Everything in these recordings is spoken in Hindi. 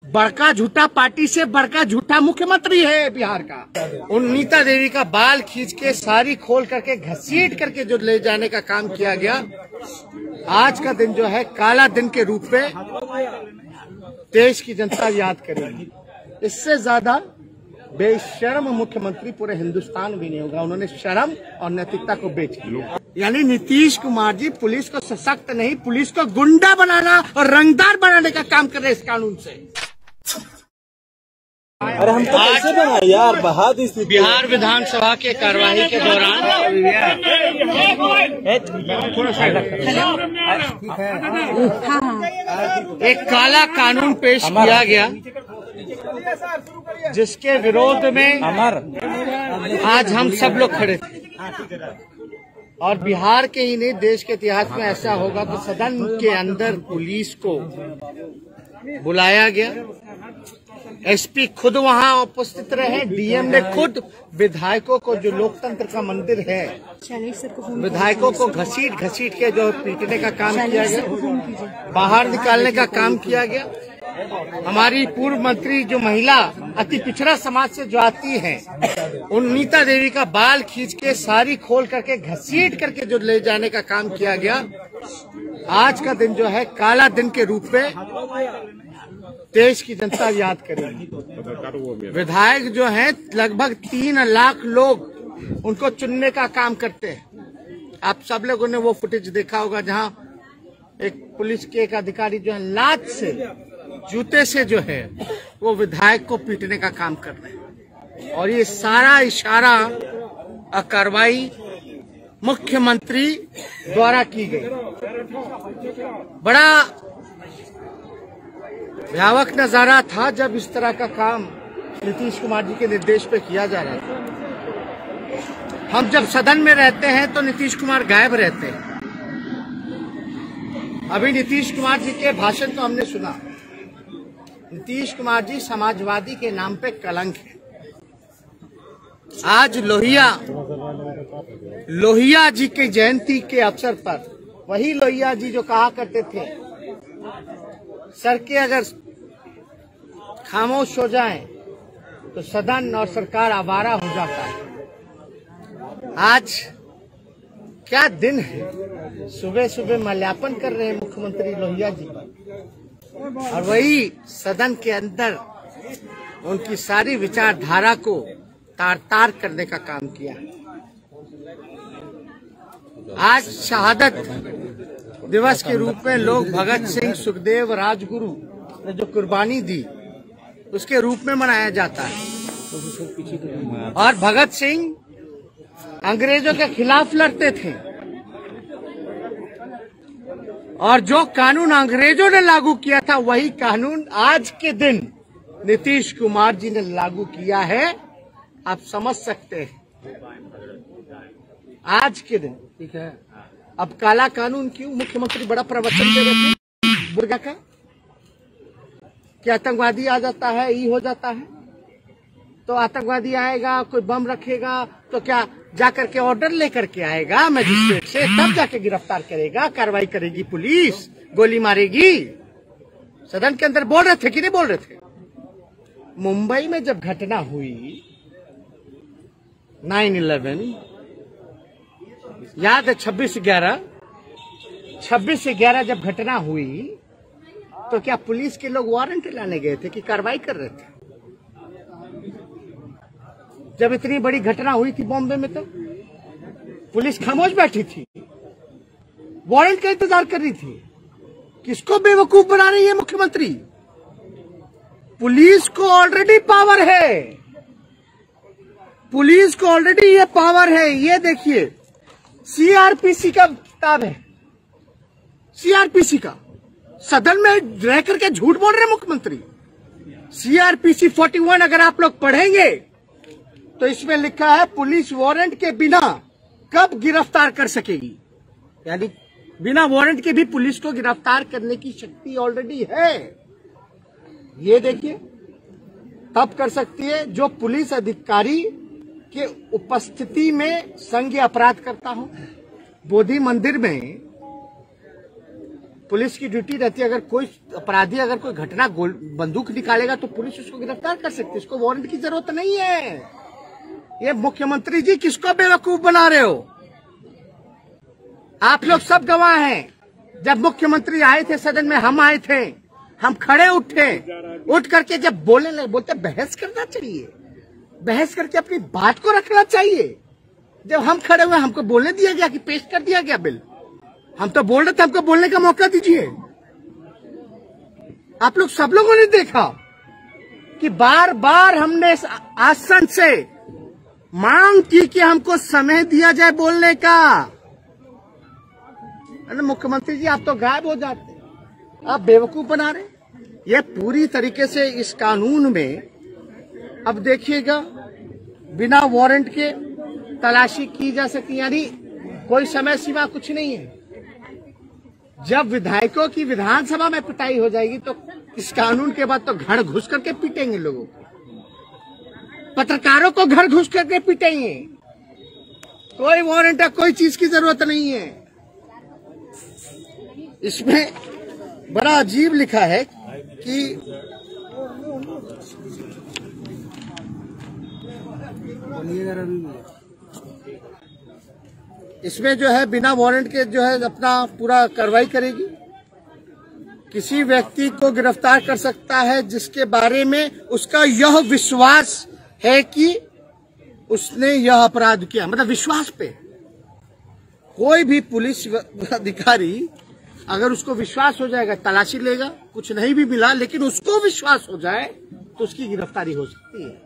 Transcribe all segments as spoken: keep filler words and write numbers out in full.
बड़का झूठा पार्टी से बड़का झूठा मुख्यमंत्री है बिहार का। उन नीता देवी का बाल खींच के साड़ी खोल करके घसीट करके जो ले जाने का काम किया गया, आज का दिन जो है काला दिन के रूप में देश की जनता याद करेगी। इससे ज्यादा बेशर्म मुख्यमंत्री पूरे हिंदुस्तान भी नहीं होगा। उन्होंने शर्म और नैतिकता को बेच दिया। यानी नीतीश कुमार जी पुलिस को सशक्त नहीं, पुलिस को गुंडा बनाना और रंगदार बनाने का काम कर रहे इस कानून से। अरे हम तो कैसे बनाए यार, बहा दी स्थिति। बिहार विधानसभा के कार्यवाही के दौरान एक काला कानून पेश किया गया, जिसके विरोध में आज हम सब लोग खड़े थे। और बिहार के ही नहीं, देश के इतिहास में ऐसा होगा कि सदन के अंदर पुलिस को बुलाया गया, एसपी खुद वहां उपस्थित रहे, डीएम ने खुद विधायकों को, जो लोकतंत्र का मंदिर है, विधायकों को घसीट घसीट के जो पीटने का काम किया गया, बाहर निकालने का काम किया गया। हमारी पूर्व मंत्री जो महिला अति पिछड़ा समाज से जो आती हैं, उन नीता देवी का बाल खींच के साड़ी खोल करके घसीट करके जो ले जाने का काम किया गया, आज का दिन जो है काला दिन के रूप में देश की जनता याद करेगी। विधायक जो हैं लगभग तीन लाख लोग उनको चुनने का काम करते हैं। आप सब लोगों ने वो फुटेज देखा होगा जहां एक पुलिस के एक अधिकारी जो है लात से, जूते से जो है वो विधायक को पीटने का काम कर रहे हैं। और ये सारा इशारा और कार्रवाई मुख्यमंत्री द्वारा की गई। बड़ा भयावह नजारा था जब इस तरह का काम नीतीश कुमार जी के निर्देश पे किया जा रहा था। हम जब सदन में रहते हैं तो नीतीश कुमार गायब रहते हैं। अभी नीतीश कुमार जी के भाषण को हमने सुना। नीतीश कुमार जी समाजवादी के नाम पे कलंक है। आज लोहिया लोहिया जी की जयंती के अवसर पर वही लोहिया जी जो कहा करते थे सर के अगर खामोश हो जाएं तो सदन और सरकार आवारा हो जाता है। आज क्या दिन है, सुबह सुबह माल्यार्पण कर रहे हैं मुख्यमंत्री लोहिया जी पर, और वही सदन के अंदर उनकी सारी विचारधारा को तार तार करने का काम किया। आज शहादत दिवस के रूप में लोग भगत सिंह, सुखदेव, राजगुरु ने जो कुर्बानी दी उसके रूप में मनाया जाता है। और भगत सिंह अंग्रेजों के खिलाफ लड़ते थे, और जो कानून अंग्रेजों ने लागू किया था वही कानून आज के दिन नीतीश कुमार जी ने लागू किया है। आप समझ सकते हैं आज के दिन, ठीक है। अब काला कानून क्यों? मुख्यमंत्री बड़ा प्रवचन दे रहे थे बुर्गा का कि आतंकवादी आ जाता है, ये हो जाता है, तो आतंकवादी आएगा, कोई बम रखेगा तो क्या जाकर के ऑर्डर लेकर के आएगा मजिस्ट्रेट से, तब जाके गिरफ्तार करेगा, कार्रवाई करेगी पुलिस, गोली मारेगी। सदन के अंदर बोल रहे थे कि नहीं बोल रहे थे? मुंबई में जब घटना हुई नाइन इलेवन, याद है छब्बीस ग्यारह छब्बीस ग्यारह जब घटना हुई तो क्या पुलिस के लोग वारंट लाने गए थे कि कार्रवाई कर रहे थे? जब इतनी बड़ी घटना हुई थी बॉम्बे में तो पुलिस खामोश बैठी थी, वारंट का इंतजार कर रही थी। किसको बेवकूफ बना रही है मुख्यमंत्री? पुलिस को ऑलरेडी पावर है, पुलिस को ऑलरेडी ये पावर है। ये देखिए सीआरपीसी का किताब है, सीआरपीसी का, सदन में रह करके झूठ बोल रहे मुख्यमंत्री। सीआरपीसी इकतालीस अगर आप लोग पढ़ेंगे तो इसमें लिखा है पुलिस वारंट के बिना कब गिरफ्तार कर सकेगी, यानी बिना वारंट के भी पुलिस को गिरफ्तार करने की शक्ति ऑलरेडी है। ये देखिए तब कर सकती है जो पुलिस अधिकारी के उपस्थिति में संज्ञेय अपराध करता हो। बोधि मंदिर में पुलिस की ड्यूटी रहती है, अगर कोई अपराधी अगर कोई घटना बंदूक निकालेगा तो पुलिस उसको गिरफ्तार कर सकती है, इसको वारंट की जरूरत नहीं है। ये मुख्यमंत्री जी किसको बेवकूफ बना रहे हो? आप लोग सब गवाह हैं। जब मुख्यमंत्री आए थे सदन में, हम आए थे, हम खड़े उठे, उठ करके जब बोलने लगे, बोलते बहस करना चाहिए, बहस करके अपनी बात को रखना चाहिए। जब हम खड़े हुए हमको बोलने दिया गया कि पेश कर दिया गया बिल, हम तो बोल रहे थे, हमको बोलने का मौका दीजिए। आप लोग सब लोगों ने देखा कि बार बार हमने इस आसन से मांग की कि हमको समय दिया जाए बोलने का। अरे मुख्यमंत्री जी आप तो गायब हो जाते, आप बेवकूफ बना रहे। ये पूरी तरीके से इस कानून में अब देखिएगा, बिना वारंट के तलाशी की जा सकती, यानी कोई समय सीमा कुछ नहीं है। जब विधायकों की विधानसभा में पिटाई हो जाएगी तो इस कानून के बाद तो घर घुस करके पीटेंगे लोगों को, पत्रकारों को घर घुस करके पीटेंगे। कोई वारंट है, कोई चीज की जरूरत नहीं है। इसमें बड़ा अजीब लिखा है कि इसमें जो है बिना वारंट के जो है अपना पूरा कार्रवाई करेगी। किसी व्यक्ति को गिरफ्तार कर सकता है जिसके बारे में उसका यह विश्वास है कि उसने यह अपराध किया, मतलब विश्वास पे। कोई भी पुलिस अधिकारी अगर उसको विश्वास हो जाएगा, तलाशी लेगा, कुछ नहीं भी मिला लेकिन उसको विश्वास हो जाए तो उसकी गिरफ्तारी हो सकती है।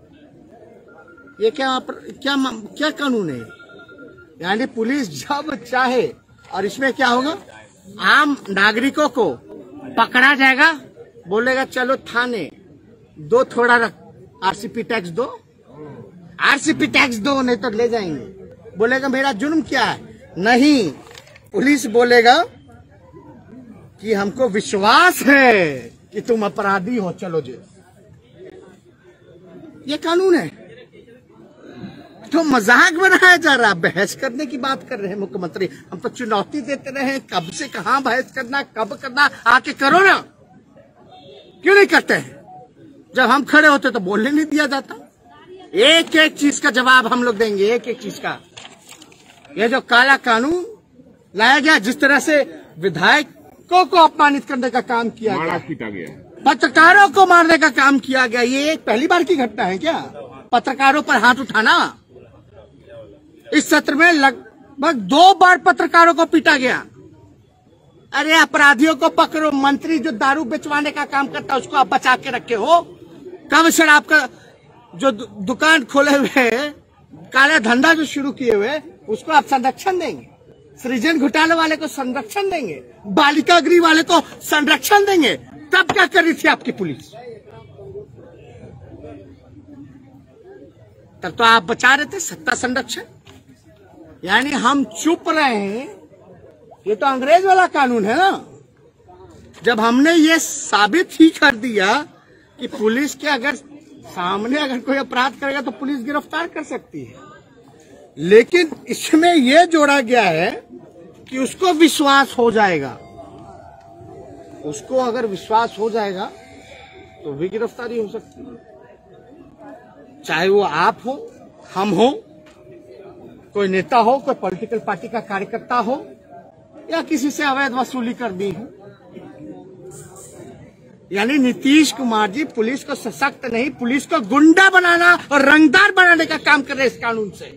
ये क्या क्या क्या कानून है? यानी पुलिस जब चाहे, और इसमें क्या होगा, आम नागरिकों को पकड़ा जाएगा, बोलेगा चलो थाने दो, थोड़ा आरसीपी टैक्स दो, आरसीपी टैक्स दो, नहीं तो ले जाएंगे। बोलेगा मेरा जुर्म क्या है? नहीं, पुलिस बोलेगा कि हमको विश्वास है कि तुम अपराधी हो, चलो जेल। ये कानून है। तो मजाक बनाया जा रहा, बहस करने की बात कर रहे हैं मुख्यमंत्री। हम तो चुनौती देते रहे, कब से कहां बहस करना, कब करना, आके करो ना। क्यों नहीं करते हैं? जब हम खड़े होते तो बोलने नहीं दिया जाता। एक एक चीज का जवाब हम लोग देंगे, एक एक चीज का। ये जो काला कानून लाया गया, जिस तरह से विधायकों को अपमानित करने का काम किया गया, पत्रकारों को मारने का काम किया गया, ये पहली बार की घटना है क्या? पत्रकारों पर हाथ उठाना। इस सत्र में लगभग दो बार पत्रकारों को पीटा गया। अरे अपराधियों को पकड़ो। मंत्री जो दारू बेचवाने का काम करता है उसको आप बचा के रखे हो। कब शराब का जो दुकान खोले हुए, काला धंधा जो शुरू किए हुए, उसको आप संरक्षण देंगे। सृजन घोटाले वाले को संरक्षण देंगे, बालिका गृह वाले को संरक्षण देंगे। तब क्या कर रही थी आपकी पुलिस? तब तो आप बचा रहे थे सत्ता संरक्षण। यानी हम चुप रहे हैं। ये तो अंग्रेज वाला कानून है ना। जब हमने ये साबित ही कर दिया कि पुलिस के अगर सामने अगर कोई अपराध करेगा तो पुलिस गिरफ्तार कर सकती है, लेकिन इसमें यह जोड़ा गया है कि उसको विश्वास हो जाएगा। उसको अगर विश्वास हो जाएगा तो भी गिरफ्तारी हो सकती है। चाहे वो आप हो, हम हो, कोई नेता हो, कोई पॉलिटिकल पार्टी का कार्यकर्ता हो, या किसी से अवैध वसूली कर दी हो। यानी नीतीश कुमार जी पुलिस को सशक्त नहीं, पुलिस को गुंडा बनाना और रंगदार बनाने का काम कर रहे हैं इस कानून से।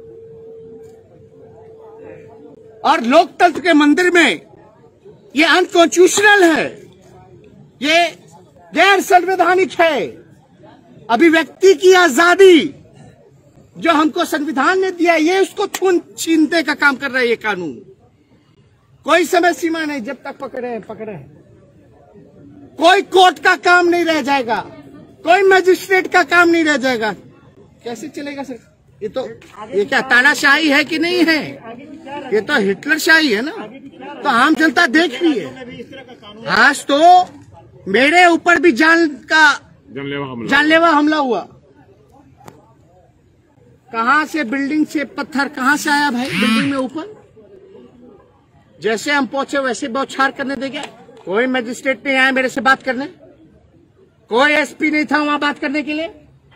और लोकतंत्र के मंदिर में ये अनकॉन्स्टिट्यूशनल है, ये गैर संवैधानिक है। अभिव्यक्ति की आजादी जो हमको संविधान ने दिया, ये उसको छून छीनने का काम कर रहा है ये कानून। कोई समय सीमा नहीं, जब तक पकड़े हैं पकड़े हैं। कोई कोर्ट का काम नहीं रह जाएगा, कोई मजिस्ट्रेट का काम नहीं रह जाएगा। कैसे चलेगा सर? ये तो ये क्या तानाशाही है कि नहीं है? ये तो हिटलर शाही है ना। तो आम जनता देख रही है। आज तो मेरे ऊपर भी जान का जानलेवा हमला जानलेवा हमला हुआ। कहां से बिल्डिंग से पत्थर कहां से आया भाई बिल्डिंग में ऊपर? जैसे हम पहुंचे वैसे बौछार करने देंगे। कोई मजिस्ट्रेट नहीं आया मेरे से बात करने, कोई एसपी नहीं था वहां बात करने के लिए।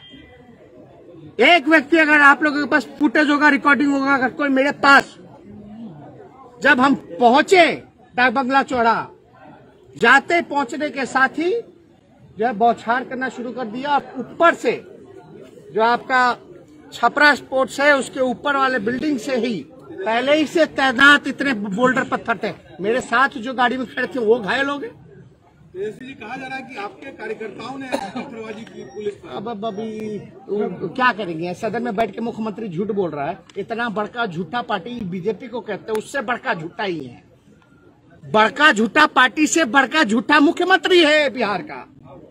एक व्यक्ति, अगर आप लोगों के पास फुटेज होगा, रिकॉर्डिंग होगा, अगर कोई मेरे पास, जब हम पहुंचे डाक बंगला चौड़ा, जाते पहुंचने के साथ ही जो बौछार करना शुरू कर दिया। और ऊपर से जो आपका छपरा स्पोर्ट्स है उसके ऊपर वाले बिल्डिंग से ही पहले ही से तैनात इतने बोल्डर पत्थर थे। मेरे साथ जो गाड़ी में खड़े थे वो घायल हो गए। जी कहा जा रहा है कि आपके कार्यकर्ताओं ने पत्थरबाजी की पुलिस पर। अब अब अभी क्या करेंगे? सदन में बैठ के मुख्यमंत्री झूठ बोल रहा है। इतना बड़का झूठा पार्टी बीजेपी को कहते हैं, उससे बड़का झूठा ही है। बड़का झूठा पार्टी से बड़का झूठा मुख्यमंत्री है बिहार का।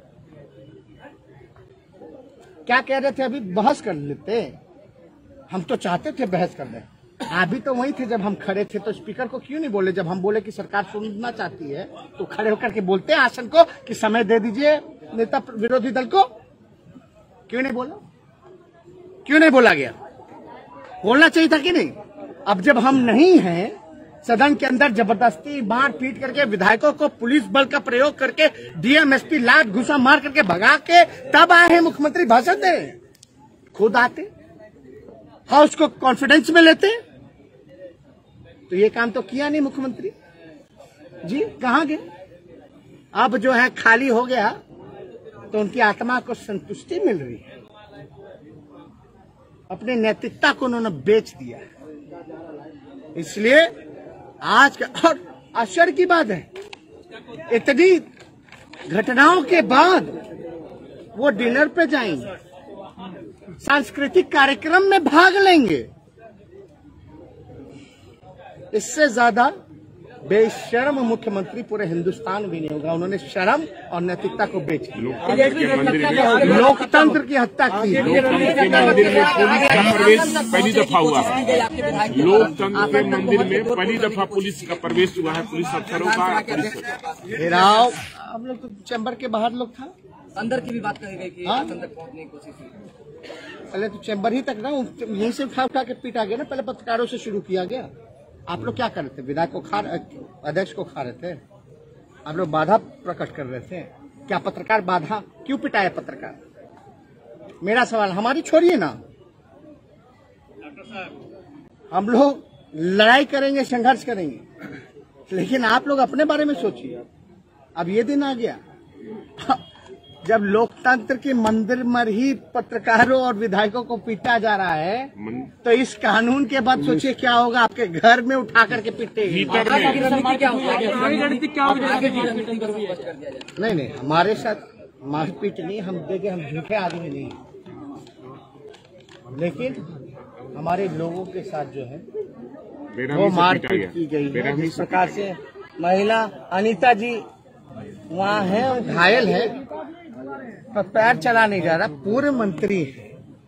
क्या कह रहे थे? अभी बहस कर लेते। हम तो चाहते थे बहस कर ले। अभी तो वही थे जब हम खड़े थे, तो स्पीकर को क्यों नहीं बोले? जब हम बोले कि सरकार सुनना चाहती है तो खड़े होकर के बोलते हैं आसन को कि समय दे दीजिए नेता विरोधी दल को। क्यों नहीं बोला? क्यों नहीं बोला गया? बोलना चाहिए था कि नहीं? अब जब हम नहीं हैं सदन के अंदर, जबरदस्ती मार पीट करके विधायकों को पुलिस बल का प्रयोग करके डीएम एसपी लात घुसा मार करके भगा के तब आए हैं मुख्यमंत्री भाषण दे। खुद आते हाउस को कॉन्फिडेंस में लेते, तो ये काम तो किया नहीं मुख्यमंत्री जी। कहां गए? अब जो है खाली हो गया तो उनकी आत्मा को संतुष्टि मिल रही है। अपनी नैतिकता को उन्होंने बेच दिया है। इसलिए आज का, और आश्चर्य की बात है, इतनी घटनाओं के बाद वो डिनर पे जाएंगे, सांस्कृतिक कार्यक्रम में भाग लेंगे। इससे ज्यादा बेशर्म मुख्यमंत्री पूरे हिंदुस्तान भी नहीं होगा। उन्होंने शर्म और नैतिकता को बेच दिया, लोकतंत्र की हत्या की। लोकतंत्र के मंदिर में पुलिस का प्रवेश पहली दफा हुआ है। लोकतंत्र के मंदिर में पहली दफा पुलिस का प्रवेश हुआ है, पुलिस अफसरों का घेराव। हम लोग तो चैम्बर के बाहर लोग था, अंदर की भी बात कही गई कि अंदर पहुंचने की कोशिश की। पहले तो चैम्बर ही तक ना, यहीं से उठा उठा के पीटा गया ना। पहले पत्रकारों से शुरू किया गया। आप लोग क्या कर रहे थे? विधायक को खा, अध्यक्ष को खा रहे थे। आप लोग बाधा प्रकट कर रहे थे। क्या पत्रकार बाधा क्यों पिटाए? पत्रकार, मेरा सवाल, हमारी छोड़िए ना। हम लोग लड़ाई करेंगे, संघर्ष करेंगे, लेकिन आप लोग अपने बारे में सोचिए। अब ये दिन आ गया जब लोकतंत्र के मंदिर में ही पत्रकारों और विधायकों को पीटा जा रहा है, तो इस कानून के बाद सोचिए क्या होगा। आपके घर में उठा करके पीटेंगे। नहीं नहीं, हमारे साथ मारपीट नहीं। हम देखे, हम झूठे आदमी नहीं, लेकिन हमारे लोगों के साथ जो है वो मारपीट की गई है। जिस प्रकार से महिला अनीता जी वहाँ है, घायल है, तो पैर चला नहीं जा रहा, पूर्व मंत्री है,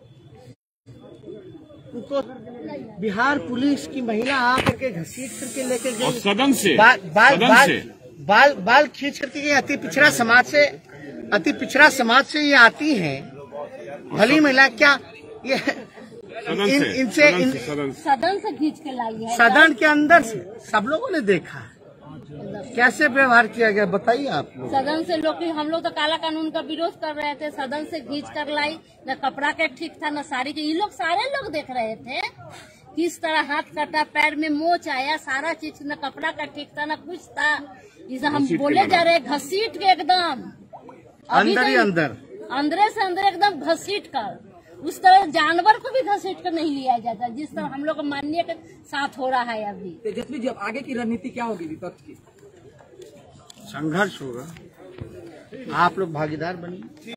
उनको बिहार पुलिस की महिला आकर के घसीट करके लेके गई सदन से, बाल बाल सदन बाल, से। बाल बाल खींच करके गई। अति पिछड़ा समाज से, अति पिछड़ा समाज से ये आती हैं भली महिला। क्या ये सदन इन, से, इनसे सदन इन, से, सदन से। सदन से खींच के लाई है। सदन के अंदर से सब लोगों ने देखा कैसे व्यवहार किया गया, बताइए आप लोग। सदन से लोग, हम लोग तो काला कानून का विरोध कर रहे थे, सदन से खींच कर लाई। न कपड़ा के ठीक था, न साड़ी के। ये लोग सारे लोग देख रहे थे किस तरह हाथ कटा, पैर में मोच आया, सारा चीज। न कपड़ा का ठीक था, न कुछ था। इसे हम बोले जा रहे घसीट के एकदम अंदर ही अंदर, अंदर से अंदर एकदम घसीट कर। उस तरह जानवर को भी घसीट कर नहीं लिया जाता जिस तरह हम लोग माननीय के साथ हो रहा है अभी। तेजस्वी जी, अब आगे की रणनीति क्या होगी विपक्ष की? संघर्ष होगा। आप लोग भागीदार बनिए।